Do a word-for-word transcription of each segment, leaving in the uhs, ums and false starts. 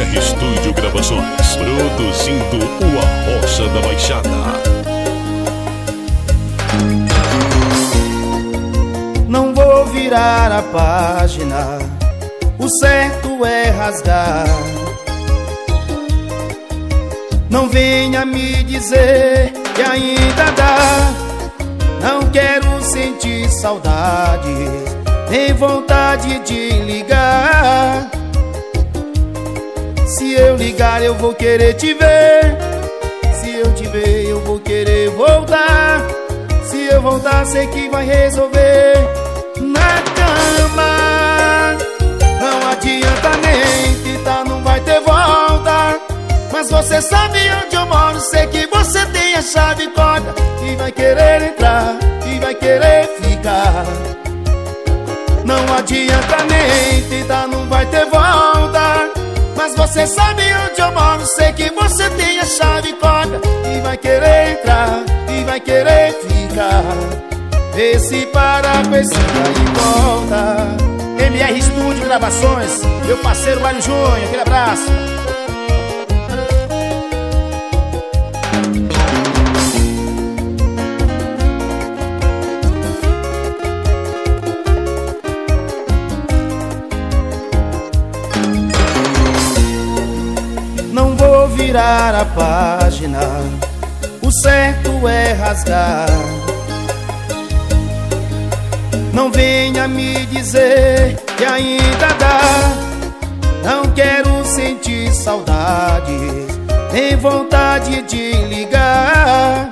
R Estúdio Gravações, produzindo o Arrocha da Baixada. Não vou virar a página, o certo é rasgar. Não venha me dizer que ainda dá. Não quero sentir saudade, nem vontade de ligar. Se eu ligar eu vou querer te ver. Se eu te ver eu vou querer voltar. Se eu voltar sei que vai resolver na cama. Não adianta nem tentar, não vai ter volta. Mas você sabe onde eu moro, sei que você tem a chave corda. E vai querer entrar, e vai querer ficar. Não adianta nem tentar, não vai ter volta. Mas você sabe onde eu moro, sei que você tem a chave corda. E vai querer entrar, e vai querer ficar. Vê se para com esse vai e volta. M R Estúdio Gravações, meu parceiro Mário Júnior, aquele abraço. Não vou virar a página, o certo é rasgar. Não venha me dizer que ainda dá. Não quero sentir saudade, nem vontade de ligar.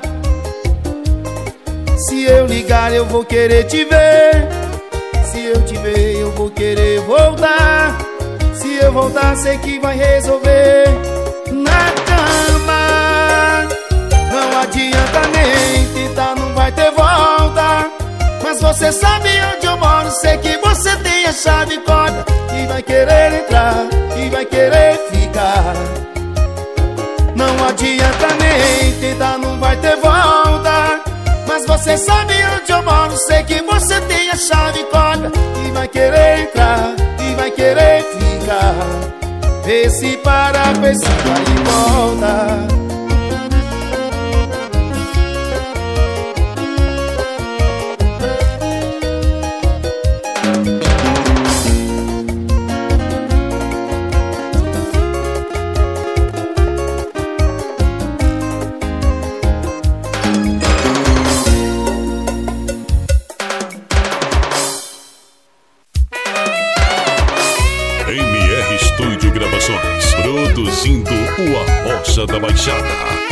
Se eu ligar eu vou querer te ver. Se eu te ver eu vou querer voltar. Se eu voltar sei que vai resolver na cama. Não adianta nem tentar, não vai ter volta. Mas você sabe onde eu moro, sei que você tem a chave corda. E vai querer entrar, e vai querer ficar. Não adianta nem tentar, não vai ter volta. Mas você sabe onde eu moro, sei que você tem a chave corda. E vai querer entrar, e vai querer ficar. Vê se para com esse vai e volta. M R Estúdio Gravações, produzindo o Arrocha da Baixada.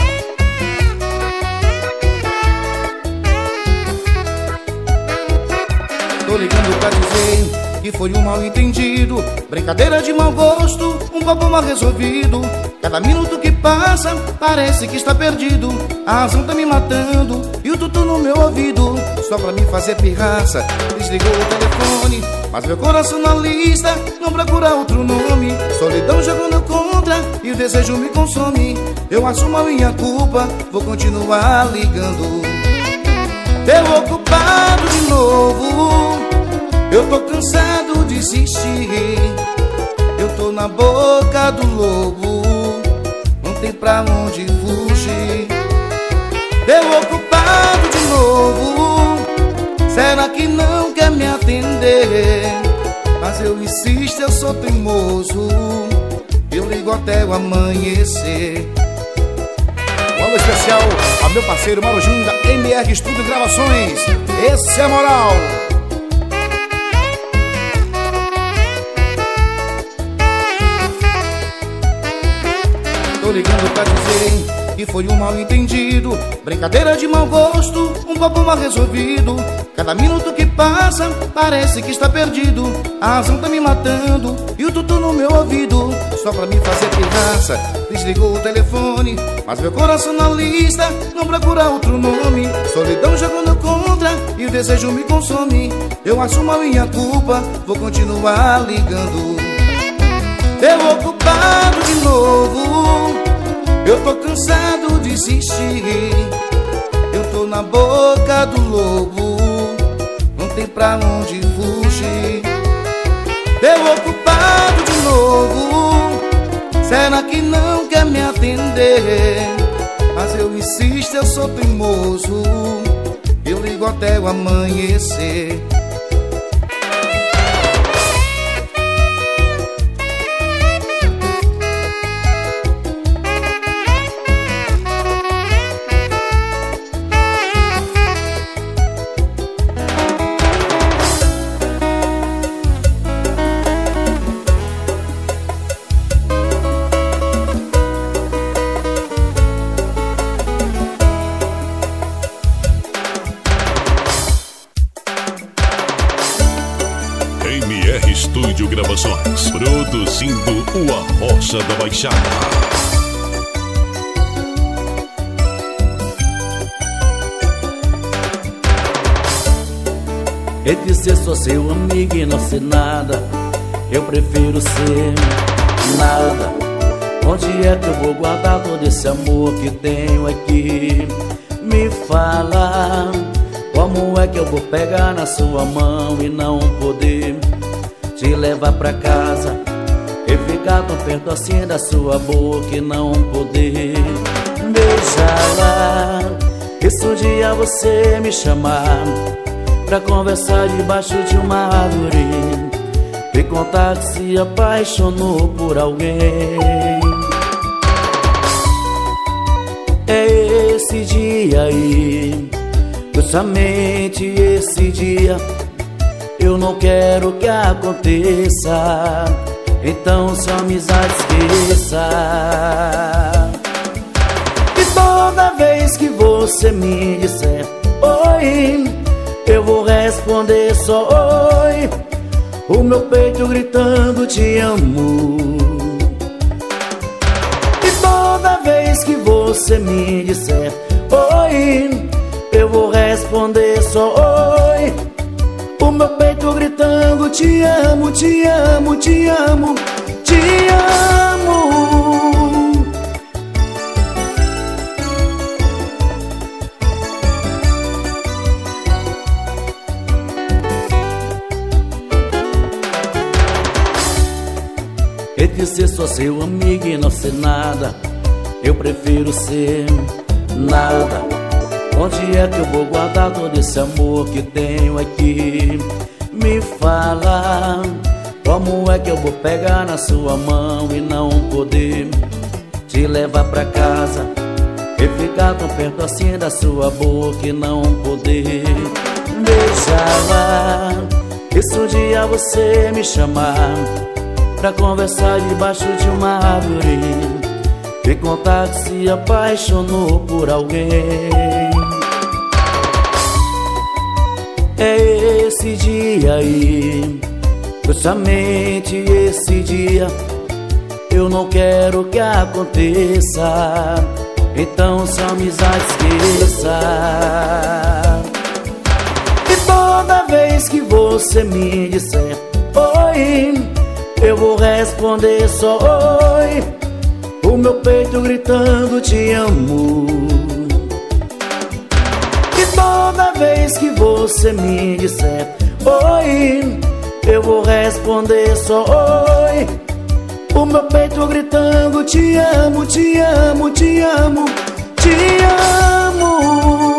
Tô ligando pra dizer que foi um mal entendido, brincadeira de mau gosto, um papo mal resolvido. Cada minuto que passa parece que está perdido. A razão tá me matando e o tutu no meu ouvido. Só pra me fazer pirraça, desligou o telefone. Mas meu coração na lista não procura outro nome. Solidão jogando contra e o desejo me consome. Eu assumo a minha culpa, vou continuar ligando. Eu ocupado de novo, eu tô cansado de insistir. Eu tô na boca do lobo, não tem pra onde fugir. Eu ocupado de novo, será que não quer me atender? Mas eu insisto, eu sou teimoso, eu ligo até o amanhecer. Um alô especial ao meu parceiro Mário Júnior da M R Estúdio Gravações. Esse é a moral. Tô ligando pra dizer que foi um mal entendido, brincadeira de mau gosto, um papo mal resolvido. Cada minuto que passa parece que está perdido. A razão tá me matando e o tutu no meu ouvido. Só pra me fazer pirraça, desligou o telefone. Mas meu coração na lista não procura outro nome. Solidão jogando contra e o desejo me consome. Eu assumo a minha culpa, vou continuar ligando. Eu ocupado de novo, eu tô cansado de insistir. Eu tô na boca do lobo, não tem pra onde fugir. Eu ocupado de novo, Será que não quer me atender? Mas eu insisto, eu sou teimoso, eu ligo até o amanhecer. M R Estúdio Gravações, produzindo o Arrocha da Baixada. Entre ser só seu amigo e não ser nada, eu prefiro ser nada. Onde é que eu vou guardar todo esse amor que tenho aqui? Me fala, como é que eu vou pegar na sua mão e não poder te levar pra casa e ficar tão perto assim da sua boca e não poder beijá-la? E se um dia você me chamar pra conversar debaixo de uma árvore e contar que se apaixonou por alguém, é esse dia aí, justamente esse dia, eu não quero que aconteça. Então sua amizade esqueça. E toda vez que você me disser oi, eu vou responder só oi, o meu peito gritando te amo. E toda vez que você me disser oi, eu vou responder só oi, o meu peito gritando te amo, te amo, te amo, te amo. Entre ser só seu amigo e não ser nada, eu prefiro ser nada. Onde é que eu vou guardar todo esse amor que tenho aqui? Me fala, como é que eu vou pegar na sua mão e não poder te levar pra casa e ficar tão perto assim da sua boca e não poder beijá-la? E se um dia você me chamar pra conversar debaixo de uma árvore e contar que se apaixonou por alguém, é esse dia aí, justamente esse dia, eu não quero que aconteça. Então sua amizade esqueça. E toda vez que você me disser oi, eu vou responder só oi, o meu peito gritando te amo. E toda vez que você me disser oi, eu vou responder só oi, o meu peito gritando te amo, te amo, te amo, te amo.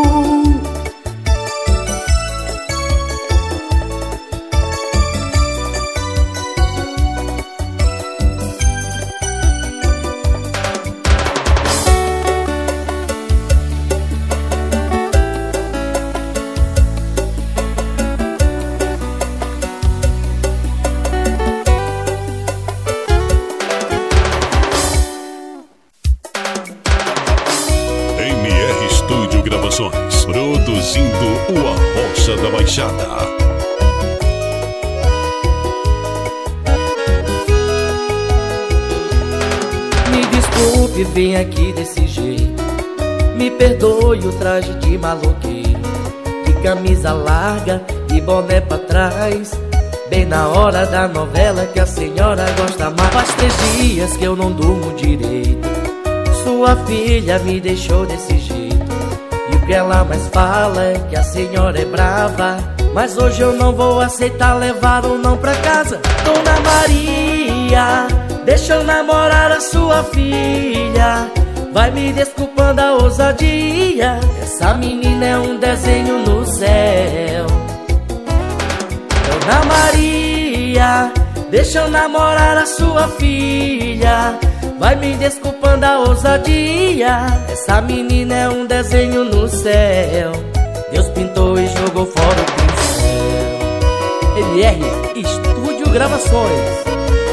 Produzindo o Arrocha da Baixada. Me desculpe, vem aqui desse jeito, me perdoe o traje de maloqueiro, de camisa larga e boné pra trás, bem na hora da novela que a senhora gosta mais. Faz três dias que eu não durmo direito, sua filha me deixou desse jeito, e o que ela mais fala é que a senhora é brava. Mas hoje eu não vou aceitar levar um não pra casa. Dona Maria, deixa eu namorar a sua filha. Vai me desculpando a ousadia, essa menina é um desenho no céu. Dona Maria, deixa eu namorar a sua filha. Vai me desculpando a ousadia, essa menina é um desenho no céu. Deus pintou e jogou fora o pincel. M R Estúdio Gravações.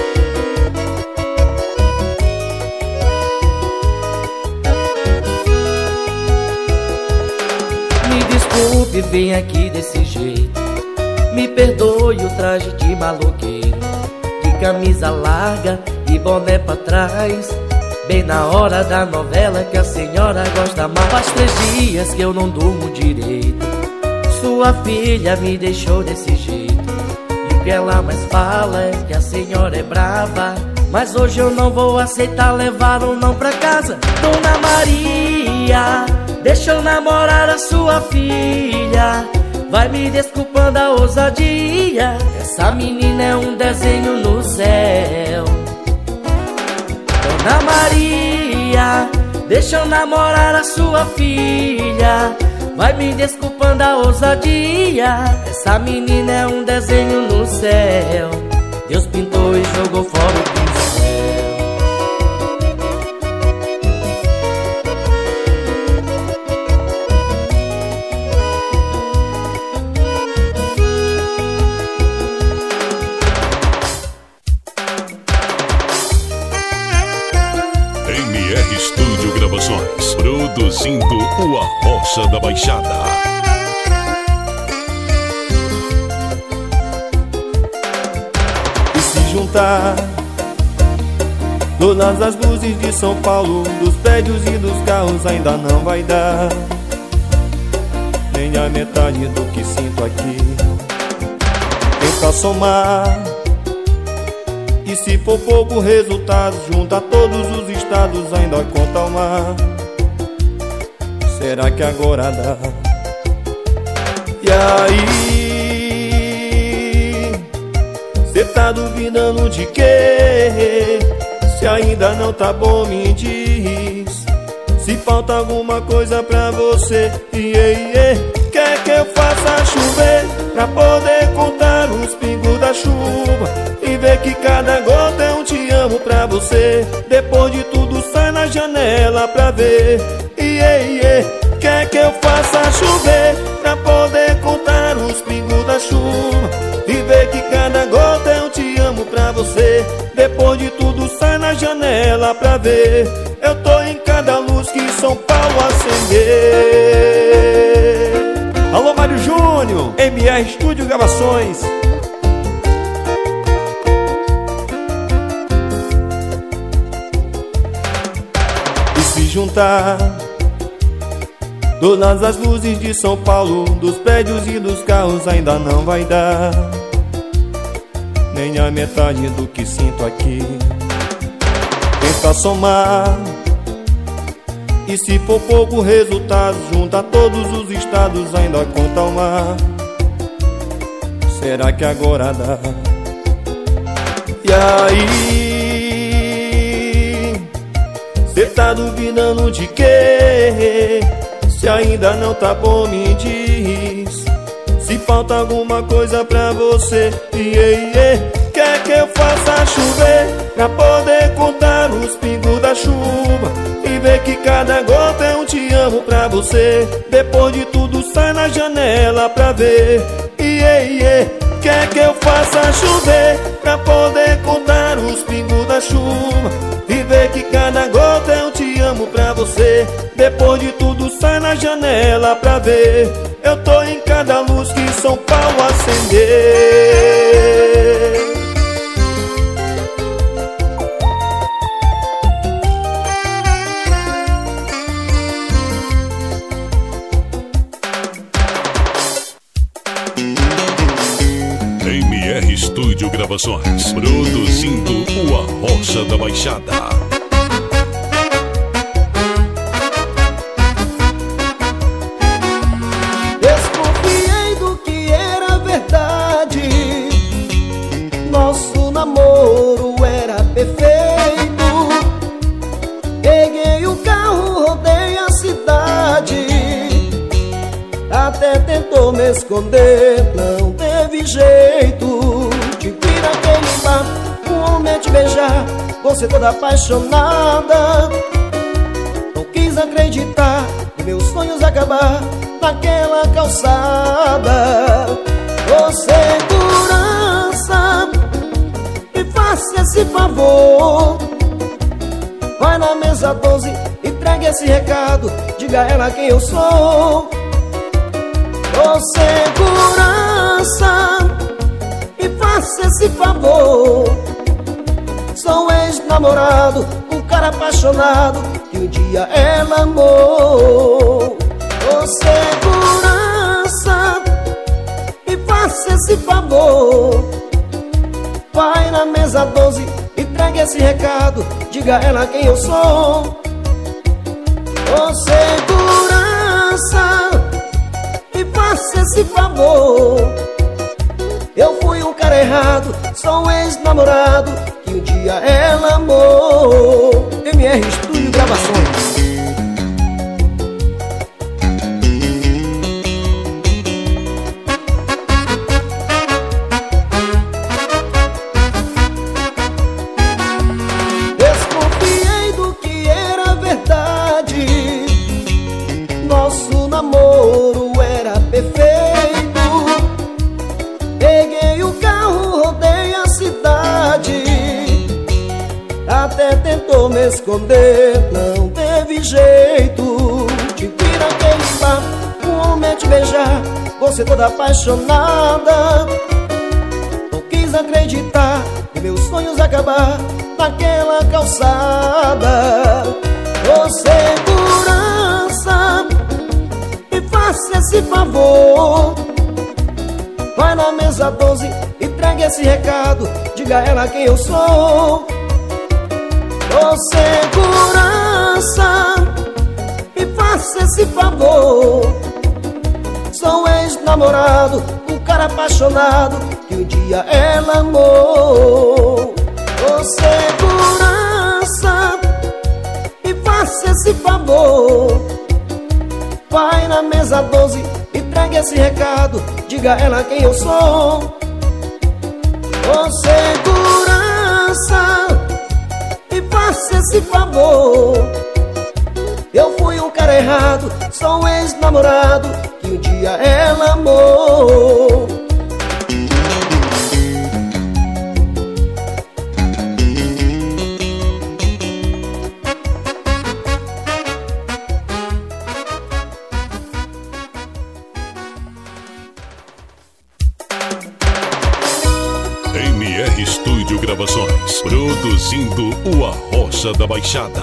Me desculpe, vem aqui desse jeito. Me perdoe o traje de maloqueiro, de camisa larga e boné pra trás, bem na hora da novela que a senhora gosta mais. Faz três dias que eu não durmo direito. Sua filha me deixou desse jeito, e o que ela mais fala é que a senhora é brava. Mas hoje eu não vou aceitar levar um não pra casa. Dona Maria, deixa eu namorar a sua filha. Vai me desculpando a ousadia, essa menina é um desenho no céu. Dona Maria, deixa eu namorar a sua filha. Vai me desculpando a ousadia, essa menina é um desenho no céu. Deus pintou e jogou fora o pincel. M R Estúdio Gravações, produzindo o Arrocha da Baixada. E se juntar todas as luzes de São Paulo, dos prédios e dos carros, ainda não vai dar nem a metade do que sinto aqui. Tenta somar, e se for pouco resultado, junta todos os estados, ainda conta o mar. Será que agora dá? E aí, cê tá duvidando de quê? Se ainda não tá bom, me diz. Se falta alguma coisa pra você, iê, iê. Quer que eu faça chover pra poder contar os pingos da chuva e ver que cada gota é um te amo pra você? Depois de tudo sai na janela pra ver. Iê, iê. Quer que eu faça chover pra poder contar os pingos da chuva e ver que cada gota é um te amo pra você? Depois de tudo sai na janela pra ver. Eu tô em cada luz que São Paulo acender. Alô, Mário Júnior, M R Estúdio Gravações. E se juntar todas as luzes de São Paulo, dos prédios e dos carros, ainda não vai dar nem a metade do que sinto aqui. Tenta somar, e se for pouco resultado, junta todos os estados, ainda conta o mar. Será que agora dá? E aí, cê tá duvidando de quê? Se ainda não tá bom, me diz. Se falta alguma coisa pra você, iê, iê. Quer que eu faça chover pra poder contar os pingos da chuva e ver que cada gota é um te amo pra você? Depois de tudo sai na janela pra ver. Iê, iê. Quer que eu faça chover pra poder contar os pingos da chuva e ver que cada gota é um te amo pra você? Depois de tudo sai na janela pra ver. Eu tô em cada luz que São Paulo acender. M R Estúdio Gravações, produzindo o Arrocha da Baixada. Desconfiei do que era verdade, nosso namoro era perfeito. me esconder, não teve jeito. Te vi naquele bar, um homem a te beijar, você toda apaixonada. Não quis acreditar que meus sonhos acabar naquela calçada. Ô segurança, me faça esse favor, vai na mesa doze, entregue esse recado, diga a ela quem eu sou. Ô segurança, me faça esse favor, sou um ex-namorado, um cara apaixonado que um dia ela amou. Ô segurança, me faça esse favor, vai na mesa doze, entregue esse recado, diga a ela quem eu sou. Ô segurança, me faça esse favor, eu fui um cara errado, sou um ex-namorado que um dia ela amou. M R Estúdio Gravações. Desconfiei do que era verdade, nosso namoro era perfeito. Peguei o carro, rodei a cidade, até tentou me esconder, não teve jeito. Te vi naquele bar, um homem a te beijar, você toda apaixonada. Não quis acreditar que meus sonhos acabar naquela calçada. Ô segurança, me faça esse favor, vai na mesa doze, entregue esse recado, diga a ela quem eu sou. Ô segurança, me faça esse favor, sou um ex-namorado, um cara apaixonado que um dia ela amou. Ô segurança, me faça esse favor, vai na mesa doze, entregue esse recado, diga a ela quem eu sou. Ô segurança, me faça esse favor, eu fui um cara errado, sou um ex-namorado que um dia ela amou. M R Estúdio Gravações, produzindo o Arrocha da Baixada.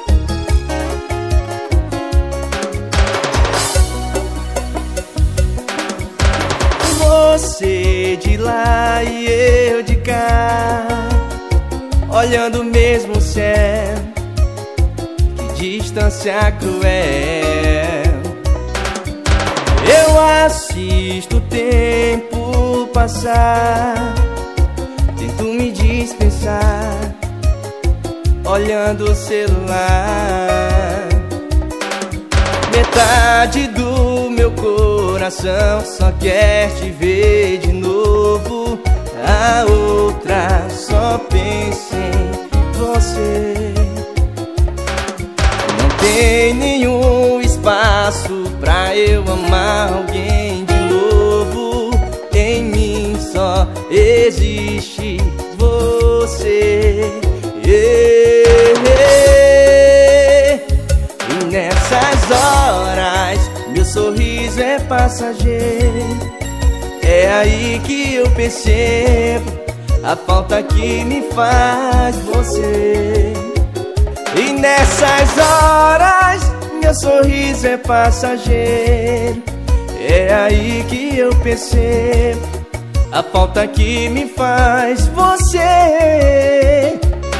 Você de lá e eu de cá, olhando o mesmo céu, que distância cruel. Eu assisto o tempo passar, tento me dispensar, olhando o celular. Metade do meu coração só quer te ver de novo, a outra só pensa em você. Não tem nenhum espaço pra eu amar alguém de novo, em mim só existe você. Yeah, yeah. E nessas horas meu sorriso é passageiro, é aí que eu percebo a falta que me faz você. E nessas horas meu sorriso é passageiro, é aí que eu percebo a falta que me faz você.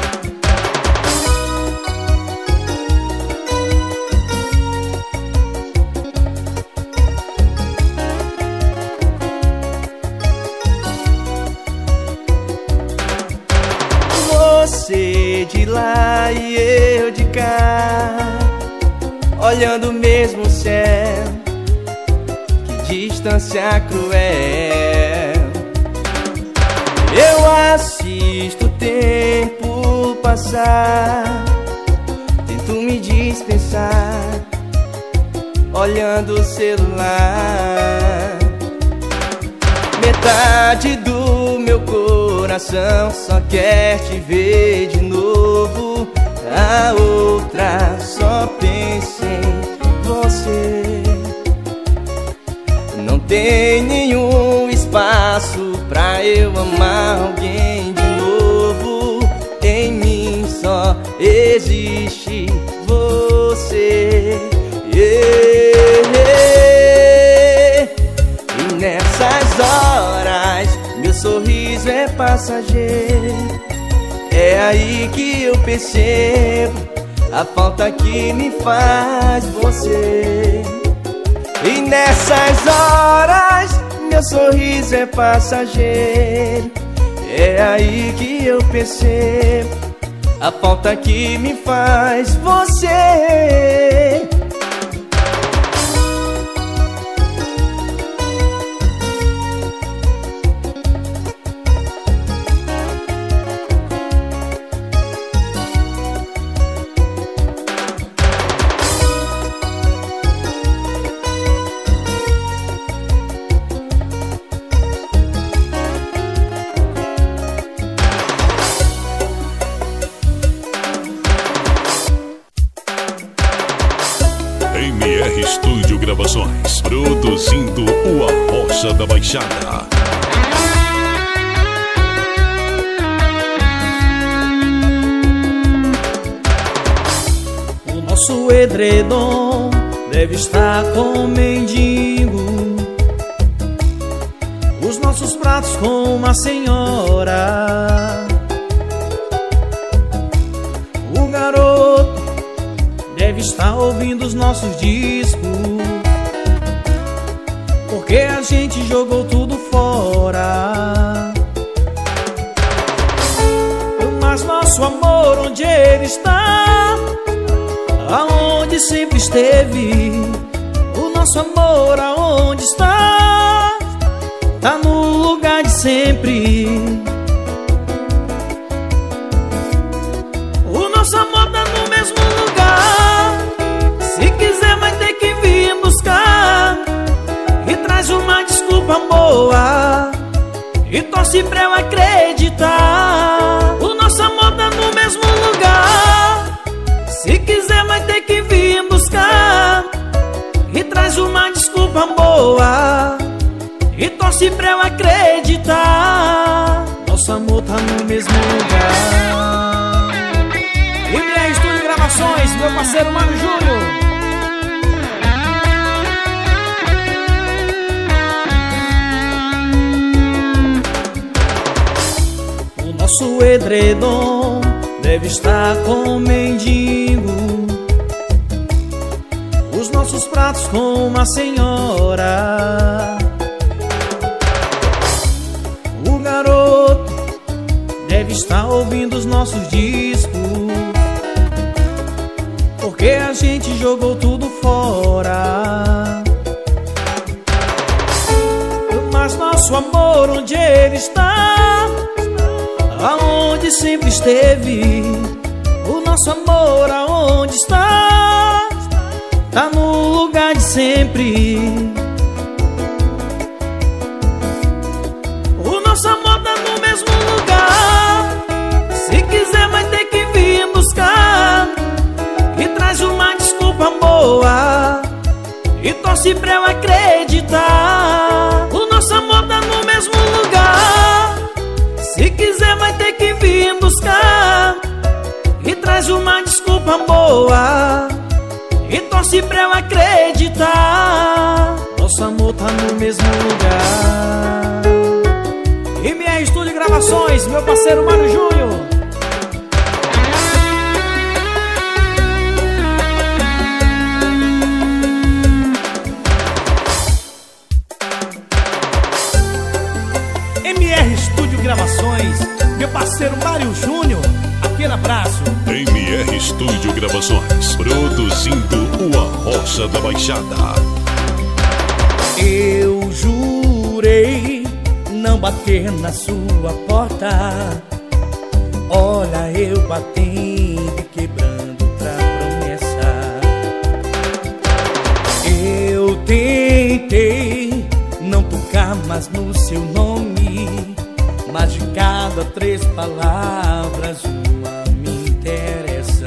Você de lá e eu de cá, olhando o mesmo céu, que distância cruel. Eu assisto o tempo passar, tento me dispensar, olhando o celular. Metade do meu coração só quer te ver de novo, a outra só pensa em você. Não tem nenhum espaço pra eu amar alguém de novo. Em mim só existe você. Yeah, yeah. E nessas horas meu sorriso é passageiro. É aí que eu percebo a falta que me faz você. E nessas horas meu sorriso é passageiro. É aí que eu percebo a falta que me faz você. M R Estúdio Gravações, produzindo o Arrocha da Baixada. O nosso edredom deve estar com mendigo, os nossos pratos com uma senhora. O garoto deve estar ouvindo os nossos discos, porque a gente jogou tudo fora. Mas nosso amor, onde ele está? Aonde sempre esteve? O nosso amor, aonde está? Tá no lugar de sempre. O nosso amor tá no mesmo lugar. Se quiser vai ter que vir buscar. E traz uma desculpa boa e torce pra eu acreditar. O nosso amor tá no mesmo lugar. Se quiser vai ter que vir buscar. E traz uma desculpa boa e torce pra eu acreditar. Nosso amor tá no mesmo lugar. M R Estúdio Gravações, meu parceiro Mário Júnior. O nosso edredom deve estar com mendigo, os nossos pratos com uma senhora. O garoto deve estar ouvindo os nossos discos, porque a gente jogou tudo fora. Mas nosso amor, onde ele está? Aonde sempre esteve? O nosso amor, aonde está? Tá no lugar de sempre. O nosso amor tá no mesmo lugar. Se quiser vai ter que vir buscar. E traz uma desculpa boa e torce pra eu acreditar. O nosso amor tá no mesmo lugar. Se quiser vai ter que vir buscar. E traz uma desculpa boa e torce pra eu acreditar. Nosso amor tá no mesmo lugar. M R Estúdio Gravações, meu parceiro Mário Júnior. M R Estúdio Gravações, meu parceiro Mário Júnior. Aquele abraço. M R Estúdio Gravações, produzindo o Arrocha da Baixada. Eu Eu jurei não bater na sua porta. Olha eu batendo, quebrando outra promessa. Eu tentei não tocar mais no seu nome, mas de cada três palavras uma me interessa.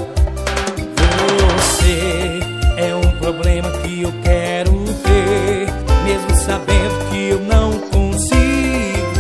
Você é um problema que eu quero ter, mesmo sabendo que eu não consigo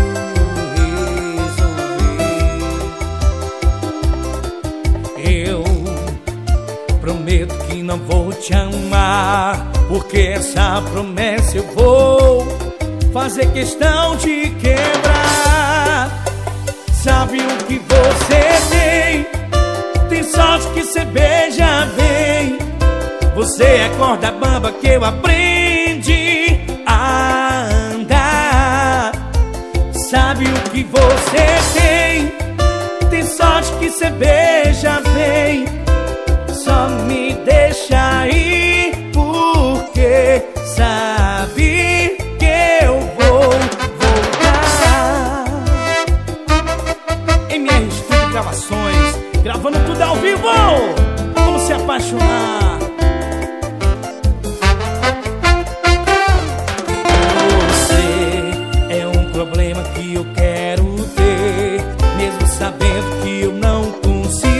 resolver. Eu prometo que não vou te amar, porque essa promessa eu vou fazer questão de quebrar. Sabe o que você tem? Tem sorte que você beija bem. Você é corda bamba que eu aprendi a andar. Sabe o que você tem? Tem sorte que você beija bem. Só me deixa ir, porque sabe que eu vou voltar. M R Studio Gravações, gravando tudo ao vivo. Vamos se apaixonar. Você é um problema que eu quero ter, mesmo sabendo que eu não consigo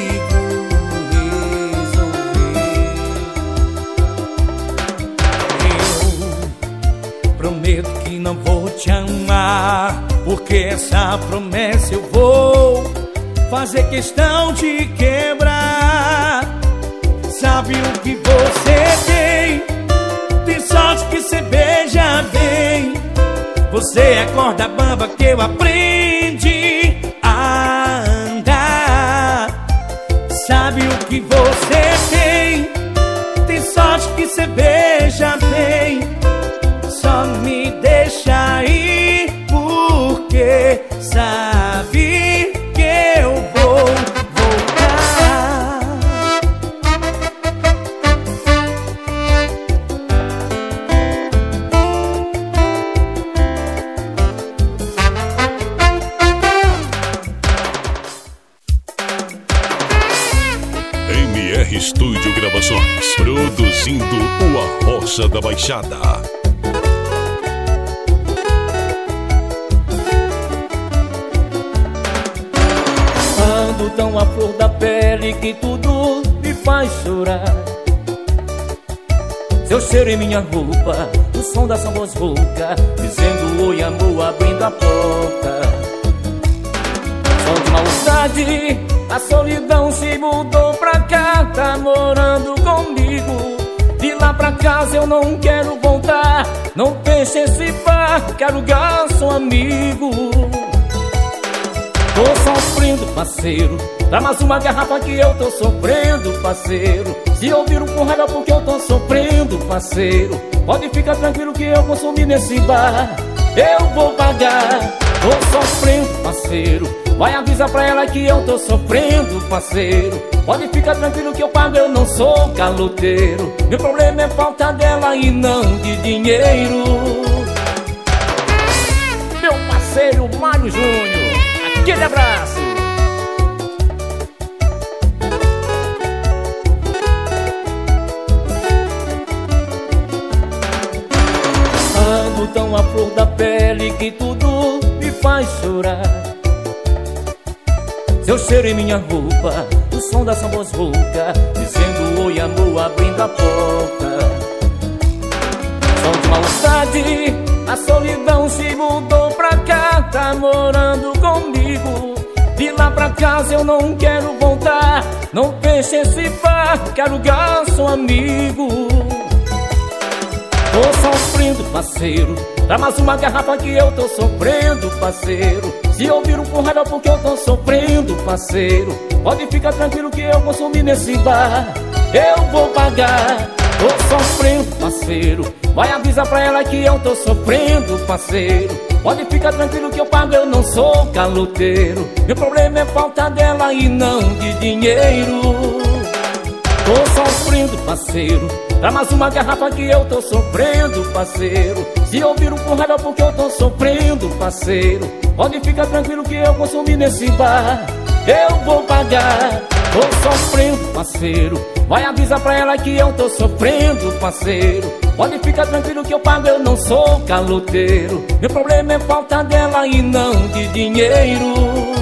prometo que não vou te amar, porque essa promessa eu vou fazer questão de quebrar. Sabe o que você tem? Tem sorte que você beija bem. Você é corda bamba que eu aprendi a andar. Sabe o que você tem? Tem sorte que você beija bem. Só me deixa ir, porque sabe que eu vou voltar. M R Studio Gravações, produzindo o Arrocha da Baixada. Ando tão à flor da pele que tudo me faz chorar. Seu cheiro em minha roupa, o som da sua voz rouca, dizendo oi amor, abrindo a porta. Som de maldade, a solidão se mudou pra cá, tá morando comigo. De lá pra casa eu não quero voltar, não deixe esse bar, quero garçom amigo. Tô sofrendo, parceiro, dá mais uma garrafa que eu tô sofrendo, parceiro. Se ouviram com raiva porque eu tô sofrendo, parceiro, pode ficar tranquilo que eu consumi nesse bar, eu vou pagar. Tô sofrendo, parceiro, vai avisar pra ela que eu tô sofrendo, parceiro. Pode ficar tranquilo que eu pago, eu não sou caloteiro. Meu problema é falta dela e não de dinheiro. Meu parceiro Mário Júnior, aquele abraço. Ando tão à flor da pele que tudo me faz chorar. Seu cheiro em minha roupa, o som da sua voz rouca, dizendo oi amor, abrindo a porta. Som de maldade, a solidão se mudou pra cá, tá morando comigo. De lá pra casa eu não quero voltar, não deixe esse bar, quero garçom amigo. Tô sofrendo, parceiro, dá mais uma garrafa que eu tô sofrendo, parceiro. Se ouviram com raiva porque eu tô sofrendo, parceiro, pode ficar tranquilo que eu consumi nesse bar, eu vou pagar. Tô sofrendo, parceiro, vai avisar pra ela que eu tô sofrendo, parceiro. Pode ficar tranquilo que eu pago, eu não sou caloteiro. Meu problema é falta dela e não de dinheiro. Tô sofrendo, parceiro, dá mais uma garrafa que eu tô sofrendo, parceiro. Se ouviram com raiva porque eu tô sofrendo, parceiro, pode ficar tranquilo que eu consumi nesse bar. Eu vou pagar, tô sofrendo, parceiro. Vai avisar pra ela que eu tô sofrendo, parceiro. Pode ficar tranquilo que eu pago, eu não sou caloteiro. Meu problema é falta dela e não de dinheiro.